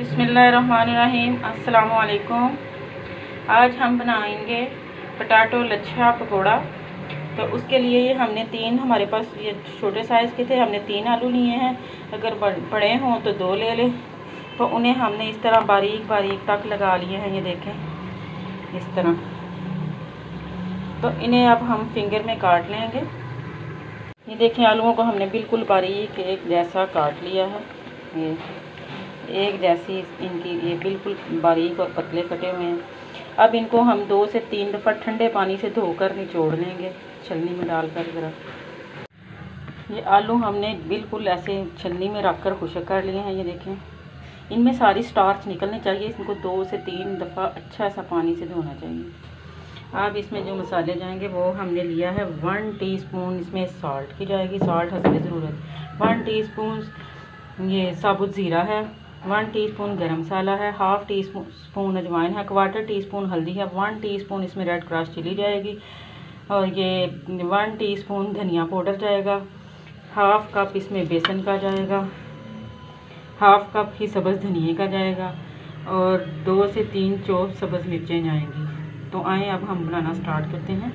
बिस्मिल्लाहिर्रहमानिर्रहीम। अस्सलामु अलैकुम। आज हम बनाएंगे पटाटो लच्छा पकोड़ा। तो उसके लिए ये हमने हमारे पास ये छोटे साइज़ के थे, हमने 3 आलू लिए हैं। अगर बड़े हों तो 2 ले लें। तो उन्हें हमने इस तरह बारीक बारीक तक लगा लिए हैं, ये देखें इस तरह। तो इन्हें अब हम फिंगर में काट लेंगे। ये देखें आलूओं को हमने बिल्कुल बारीक एक जैसा काट लिया है। ये एक जैसी इनकी ये बिल्कुल बारीक और पतले कटे हुए हैं। अब इनको हम 2 से 3 दफ़ा ठंडे पानी से धोकर निचोड़ लेंगे, छलनी में डालकर ज़रा। ये आलू हमने बिल्कुल ऐसे छलनी में रख कर खुश्क कर लिए हैं। ये देखें इनमें सारी स्टार्च निकलनी चाहिए। इनको 2 से 3 दफ़ा अच्छा सा पानी से धोना चाहिए। अब इसमें जो मसाले जाएंगे वो हमने लिया है 1 टीस्पून इसमें साल्ट की जाएगी, साल्ट हस्बे ज़रूरत। 1 टीस्पून ये साबुत ज़ीरा है, 1 टीस्पून गरम मसाला है, हाफ़ टी स्पून अजवाइन है, 1/4 टीस्पून हल्दी है, 1 टीस्पून इसमें रेड क्रश चिली जाएगी, और ये 1 टीस्पून धनिया पाउडर जाएगा, हाफ़ कप इसमें बेसन का जाएगा, हाफ़ कप ही सब्ज़ धनिए का जाएगा, और 2 से 3 चौक सब्ज़ मिर्चें जाएंगी। तो आए अब हम बनाना स्टार्ट करते हैं।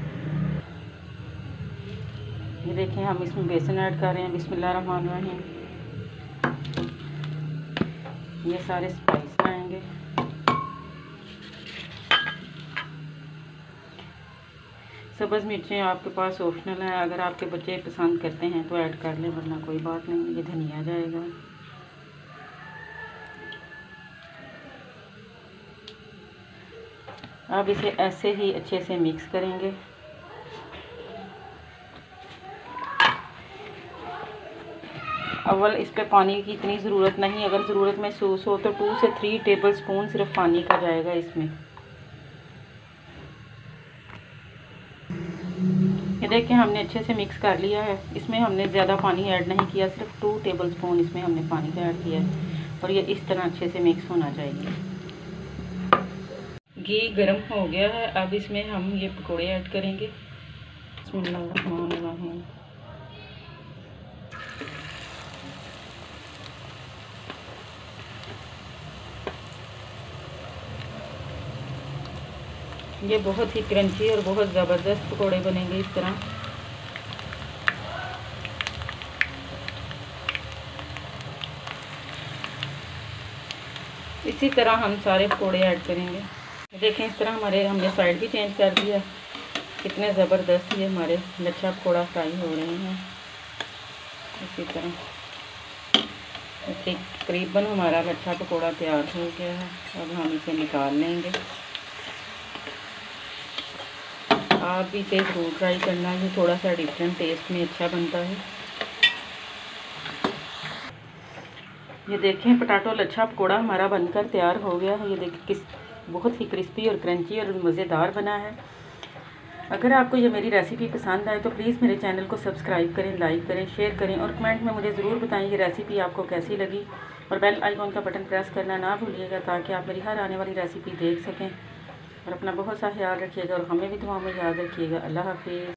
ये देखें हम इसमें बेसन ऐड कर रहे हैं। बिस्मिल्लाहिर्रहमानिर्रहीम। ये सारे स्पाइस आएंगे। सब्ज़ मिर्चें आपके पास ऑप्शनल है, अगर आपके बच्चे पसंद करते हैं तो ऐड कर लें, वरना कोई बात नहीं। ये धनिया जाएगा। अब इसे ऐसे ही अच्छे से मिक्स करेंगे। अव्वल इस पे पानी की इतनी ज़रूरत नहीं, अगर ज़रूरत महसूस हो तो 2 से 3 टेबल स्पून सिर्फ पानी का जाएगा इसमें। ये देखें हमने अच्छे से मिक्स कर लिया है। इसमें हमने ज़्यादा पानी ऐड नहीं किया, सिर्फ 2 टेबल स्पून इसमें हमने पानी का ऐड किया है, और ये इस तरह अच्छे से मिक्स होना चाहिए। घी गर्म हो गया है, अब इसमें हम ये पकौड़े ऐड करेंगे। बिस्मिल्लाहिर्रहमानिर्रहीम। ये बहुत ही क्रंची और बहुत ज़बरदस्त पकौड़े बनेंगे इस तरह। इसी तरह हम सारे पकौड़े ऐड करेंगे। देखें इस तरह हमने साइड भी चेंज कर दिया। कितने ज़बरदस्त ये हमारे लच्छा पकौड़ा फ्राई हो रहे हैं। इसी तरह तकरीबन हमारा लच्छा पकौड़ा तैयार हो गया है। अब हम इसे निकाल लेंगे। आप भी इसे ज़रूर ट्राई करना, ये थोड़ा सा डिफरेंट टेस्ट में अच्छा बनता है। ये देखें पटाटो लच्छा पकौड़ा हमारा बनकर तैयार हो गया है। ये देखिए बहुत ही क्रिस्पी और क्रंची और मज़ेदार बना है। अगर आपको ये मेरी रेसिपी पसंद आए तो प्लीज़ मेरे चैनल को सब्सक्राइब करें, लाइक करें, शेयर करें, और कमेंट में मुझे ज़रूर बताएं ये रेसिपी आपको कैसी लगी। और बेल आइकॉन का बटन प्रेस करना ना भूलिएगा, ताकि आप मेरी हर आने वाली रेसिपी देख सकें। और अपना बहुत सा ख्याल रखिएगा और हमें भी दुआ में याद रखिएगा। अल्लाह हाफिज़।